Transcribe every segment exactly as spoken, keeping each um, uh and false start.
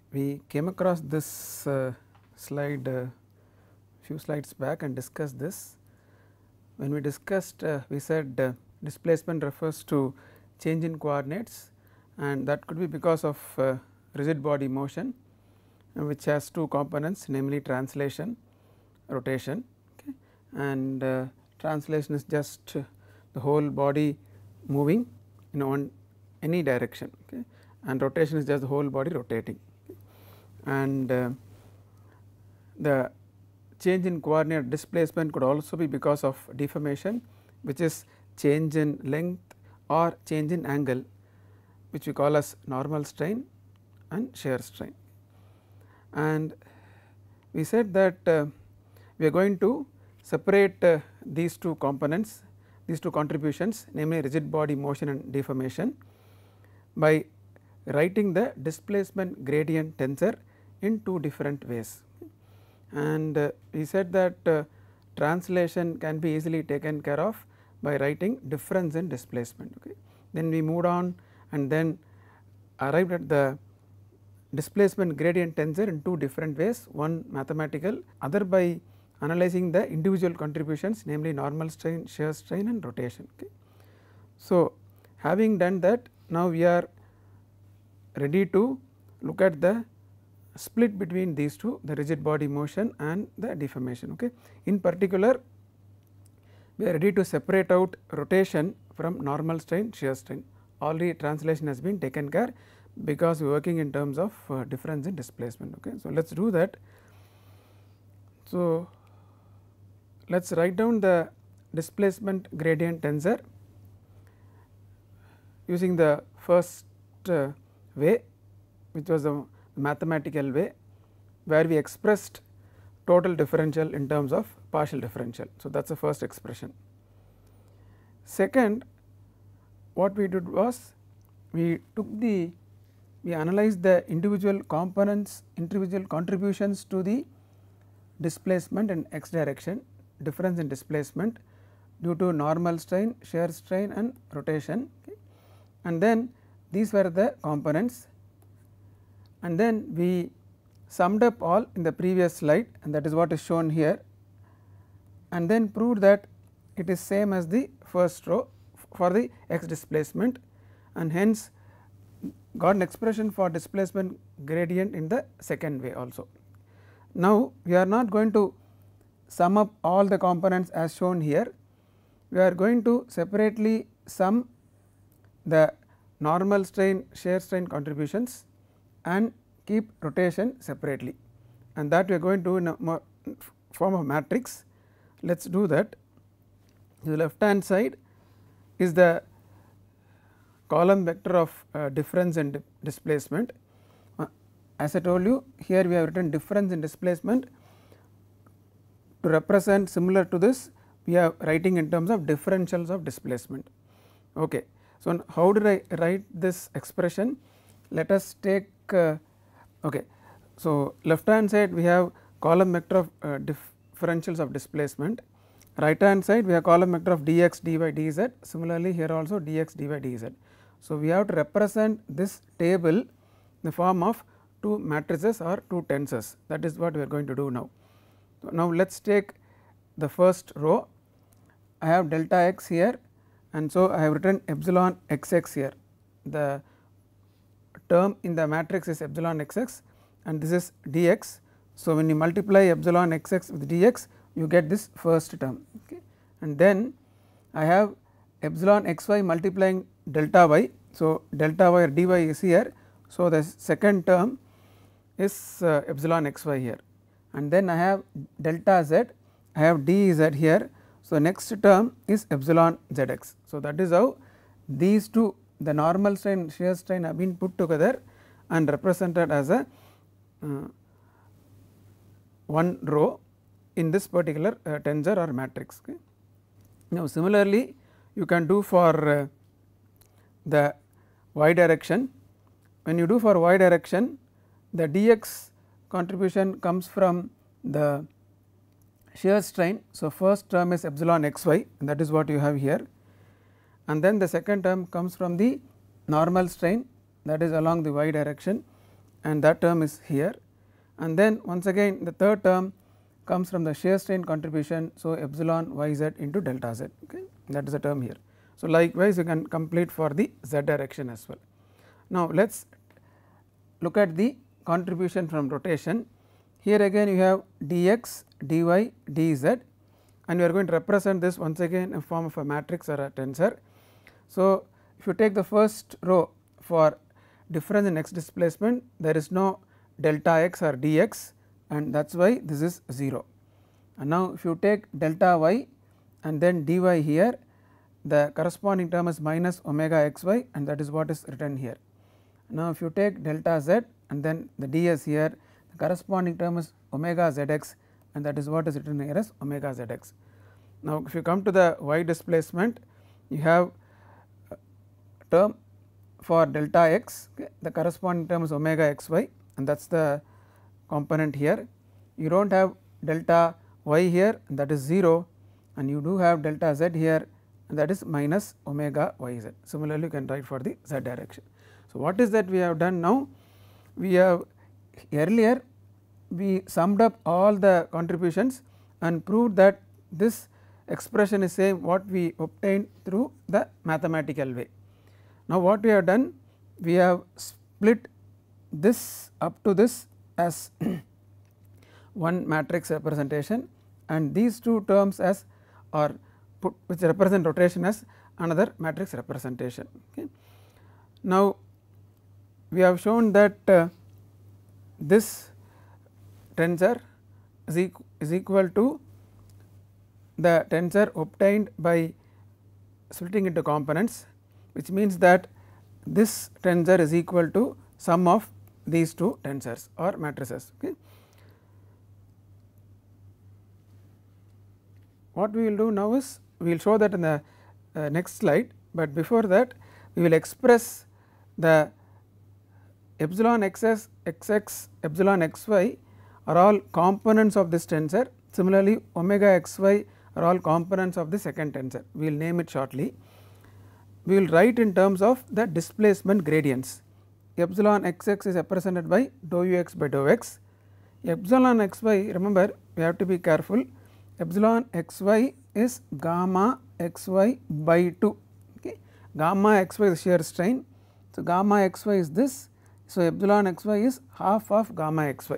we came across this uh, slide uh, few slides back and discussed this. When we discussed, uh, we said uh, displacement refers to change in coordinates, and that could be because of uh, rigid body motion, uh, which has two components, namely translation, rotation. Okay. And uh, translation is just uh, the whole body moving in one any direction, okay, and rotation is just the whole body rotating. Okay. And uh, the change in coordinate displacement could also be because of deformation, which is change in length or change in angle, which we call as normal strain and shear strain. And we said that uh, we are going to separate uh, these two components, these two contributions, namely rigid body motion and deformation, by writing the displacement gradient tensor in two different ways. And uh, we said that uh, translation can be easily taken care of by writing difference in displacement. Okay. Then we moved on and then arrived at the displacement gradient tensor in two different ways, one mathematical, other by analyzing the individual contributions, namely normal strain, shear strain and rotation. Okay. So, having done that, now we are ready to look at the split between these two, the rigid body motion and the deformation. Okay. In particular, we are ready to separate out rotation from normal strain, shear strain. Already translation has been taken care because we are working in terms of uh, difference in displacement. Okay. So, let us do that. So, let us write down the displacement gradient tensor using the first uh, way, which was the mathematical way, where we expressed total differential in terms of partial differential. So, that is the first expression. Second, what we did was we took the we analyzed the individual components, individual contributions to the displacement in x direction, difference in displacement due to normal strain, shear strain and rotation, okay. And then these were the components, and then we summed up all in the previous slide, and that is what is shown here, and then proved that it is same as the first row for the x displacement, and hence got an expression for displacement gradient in the second way also. Now, we are not going to sum up all the components as shown here, we are going to separately sum the normal strain, shear strain contributions and keep rotation separately, and that we are going to do in a more form of matrix. Let us do that. The left hand side is the column vector of uh, difference in di displacement. Uh, as I told you, here we have written difference in displacement. To represent similar to this, we are writing in terms of differentials of displacement. Okay. So, how did I write this expression? Let us take uh, okay. So, left hand side we have column vector of uh, differentials of displacement, right hand side we have column vector of dx, dy, dz, similarly here also dx, dy, dz. So, we have to represent this table in the form of two matrices or two tensors, that is what we are going to do now. So, now let us take the first row. I have delta x here, and so I have written epsilon xx here. The term in the matrix is epsilon xx and this is dx. So, when you multiply epsilon xx with dx, you get this first term, okay. And then I have epsilon xy multiplying delta y. So, delta y or dy is here. So, the second term is uh, epsilon xy here, and then I have delta z, I have dz here. So, next term is epsilon zx. So, that is how these two, the normal strain, shear strain, have been put together and represented as a uh, one row in this particular uh, tensor or matrix. Okay. Now, similarly you can do for uh, the y direction. When you do for y direction, the dx contribution comes from the shear strain. So, first term is epsilon xy, and that is what you have here, and then the second term comes from the normal strain, that is along the y direction, and that term is here, and then once again the third term comes from the shear strain contribution. So, epsilon y z into delta z, okay, that is the term here. So, likewise you can complete for the z direction as well. Now, let us look at the contribution from rotation. Here again you have dx, dy, dz, and you are going to represent this once again in form of a matrix or a tensor. So, if you take the first row for difference in x displacement, there is no delta x or dx, and that is why this is zero. And now, if you take delta y and then dy here, the corresponding term is minus omega xy, and that is what is written here. Now, if you take delta z and then the ds here, the corresponding term is omega zx, and that is what is written here as omega zx. Now, if you come to the y displacement, you have term for delta x, okay, the corresponding term is omega xy, and that is the component here. You do not have delta y here, and that is zero, and you do have delta z here, and that is minus omega yz. Similarly, you can write for the z direction. So, what is that we have done now? We have earlier we summed up all the contributions and proved that this expression is same what we obtained through the mathematical way. Now, what we have done, we have split this up to this as one matrix representation, and these two terms as or put which represent rotation as another matrix representation. Okay. Now, we have shown that uh, this tensor is, equ is equal to the tensor obtained by splitting into components, which means that this tensor is equal to sum of these two tensors or matrices. Okay. What we will do now is we will show that in the uh, next slide, but before that we will express the epsilon xs, xx, epsilon xy are all components of this tensor. Similarly, omega xy are all components of the second tensor. We will name it shortly. We will write in terms of the displacement gradients. Epsilon xx is represented by dou ux by dou x. Epsilon xy, remember we have to be careful, epsilon xy is gamma xy by two. Okay. Gamma xy is shear strain. So, gamma xy is this. So, epsilon xy is half of gamma xy.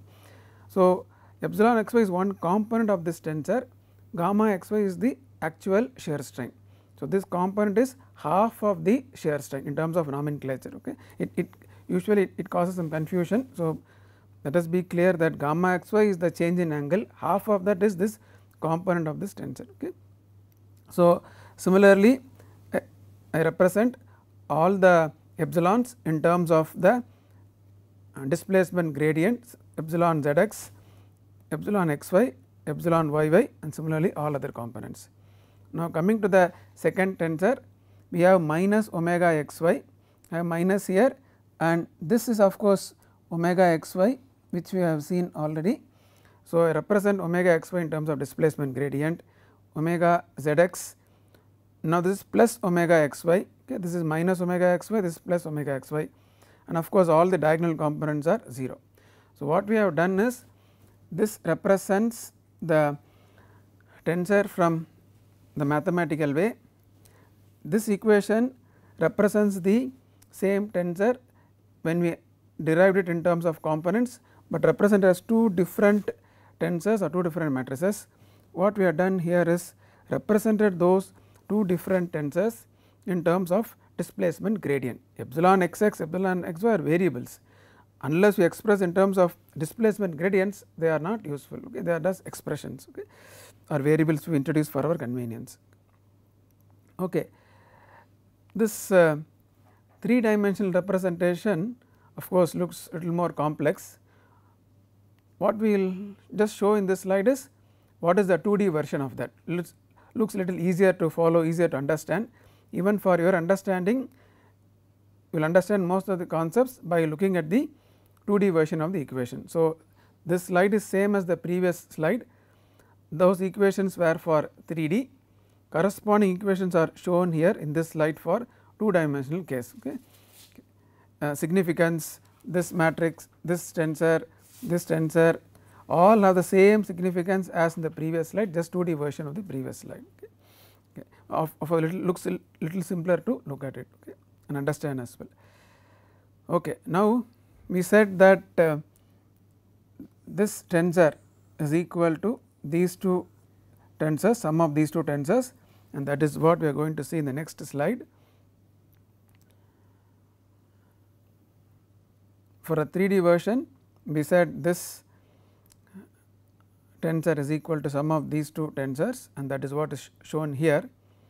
So, epsilon xy is one component of this tensor, gamma xy is the actual shear strain. So, this component is half of the shear strain in terms of nomenclature. Okay. It, it usually it, it causes some confusion. So, let us be clear that gamma xy is the change in angle, half of that is this component of this tensor. Okay. So, similarly I, I represent all the epsilons in terms of the uh, displacement gradients epsilon zx, epsilon xy, epsilon yy, and similarly all other components. Now, coming to the second tensor, we have minus omega xy, I have minus here, and this is of course omega xy, which we have seen already. So, I represent omega xy in terms of displacement gradient, omega zx. Now, this is plus omega xy, okay, this is minus omega xy, this is plus omega xy, and of course, all the diagonal components are zero. So, what we have done is this represents the tensor from the mathematical way. This equation represents the same tensor when we derived it in terms of components, but represented as two different tensors or two different matrices. What we have done here is represented those two different tensors in terms of displacement gradient. Epsilon xx, epsilon xy are variables. Unless we express in terms of displacement gradients, they are not useful. Okay. They are just expressions, okay, or variables we introduce for our convenience. Okay. This uh, three dimensional representation of course looks a little more complex. What we will just show in this slide is what is the two D version of that. Looks looks a little easier to follow, easier to understand. Even for your understanding, you will understand most of the concepts by looking at the two D version of the equation. So, this slide is same as the previous slide. Those equations were for three D, corresponding equations are shown here in this slide for two dimensional case. Okay. Uh, significance, this matrix, this tensor, this tensor all have the same significance as in the previous slide, just two D version of the previous slide. Okay. Okay. Of, of a little looks a little simpler to look at it, okay, and understand as well. Okay. Now, we said that uh, this tensor is equal to these two tensors, sum of these two tensors, and that is what we are going to see in the next slide. For a three D version, we said this tensor is equal to sum of these two tensors, and that is what is shown here.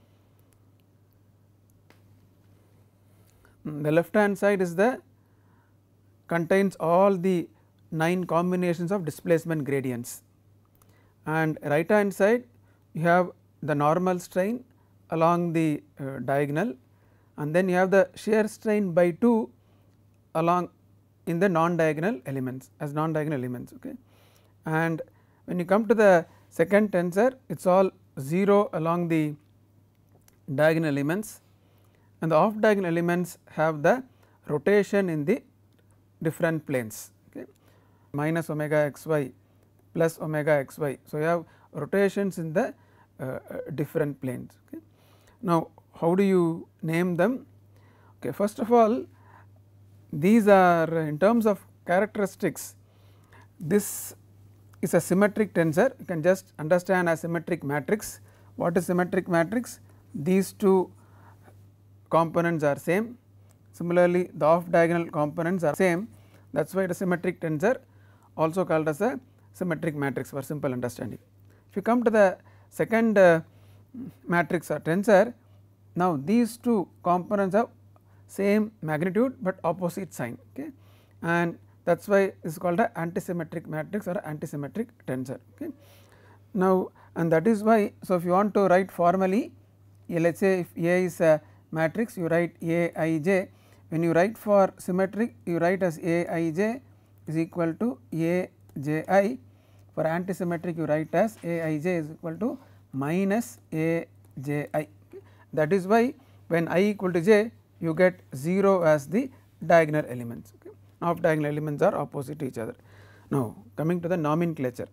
The left hand side is the contains all the nine combinations of displacement gradients, and right hand side you have the normal strain along the uh, diagonal, and then you have the shear strain by two along in the non diagonal elements as non diagonal elements. Okay. And when you come to the second tensor, it is all zero along the diagonal elements, and the off diagonal elements have the rotation in the different planes, okay, minus omega x y plus omega x y. So, you have rotations in the uh, different planes. Okay. Now, how do you name them? Okay, first of all, these are in terms of characteristics, this is a symmetric tensor. You can just understand as symmetric matrix. What is symmetric matrix? These two components are same. Similarly, the off diagonal components are same, that is why it is symmetric tensor, also called as a symmetric matrix for simple understanding. If you come to the second uh, matrix or tensor, now these two components have same magnitude, but opposite sign, okay, and that is why it is called a antisymmetric matrix or antisymmetric tensor. Okay. Now, and that is why, so if you want to write formally, let us say if A is a matrix, you write A I J. When you write for symmetric, you write as A I J is equal to A J I. For antisymmetric, you write as A I J is equal to minus A J I. That is why when I equal to j, you get zero as the diagonal elements. Okay. Off diagonal elements are opposite to each other. Now, coming to the nomenclature.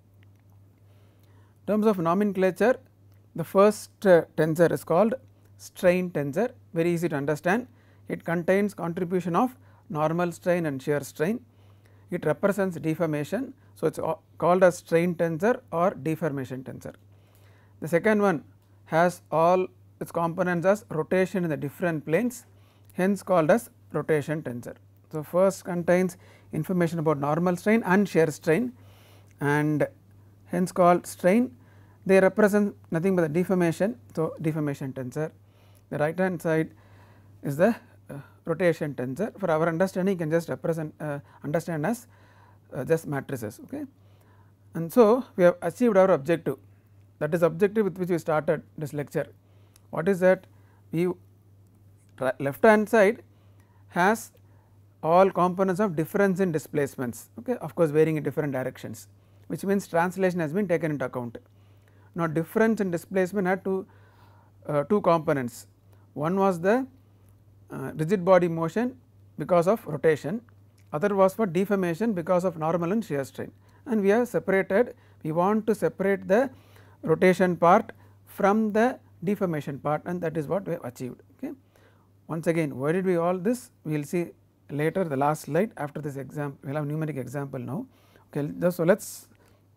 In terms of nomenclature, the first uh, tensor is called strain tensor, very easy to understand. It contains contribution of normal strain and shear strain. It represents deformation, so it is called as strain tensor or deformation tensor. The second one has all its components as rotation in the different planes, hence called as rotation tensor. So, first contains information about normal strain and shear strain, and hence called strain. They represent nothing but the deformation, so deformation tensor. The right hand side is the uh, rotation tensor. For our understanding, you can just represent uh, understand as uh, just matrices. Okay. And so, we have achieved our objective, that is objective with which we started this lecture. What is that? We left hand side has all components of difference in displacements, okay, of course varying in different directions, which means translation has been taken into account. Now, difference in displacement had two uh, two components. One was the uh, rigid body motion because of rotation, other was for deformation because of normal and shear strain, and we have separated, we want to separate the rotation part from the deformation part, and that is what we have achieved. Okay. Once again, why did we all this? We will see later, the last slide after this example, we will have numeric example now. Okay, so let us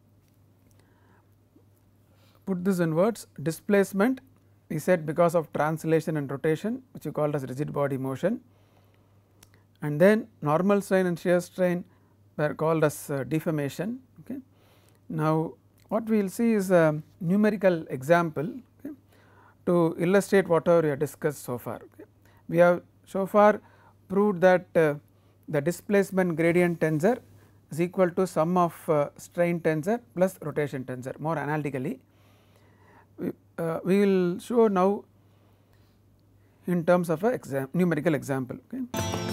put this in words. Displacement, we said because of translation and rotation, which we called as rigid body motion, and then normal strain and shear strain were called as uh, deformation. Okay. Now, what we will see is a numerical example, okay, to illustrate whatever we have discussed so far. Okay. We have so far proved that uh, the displacement gradient tensor is equal to sum of uh, strain tensor plus rotation tensor more analytically. We, uh, we will show now in terms of a exam numerical example. Okay.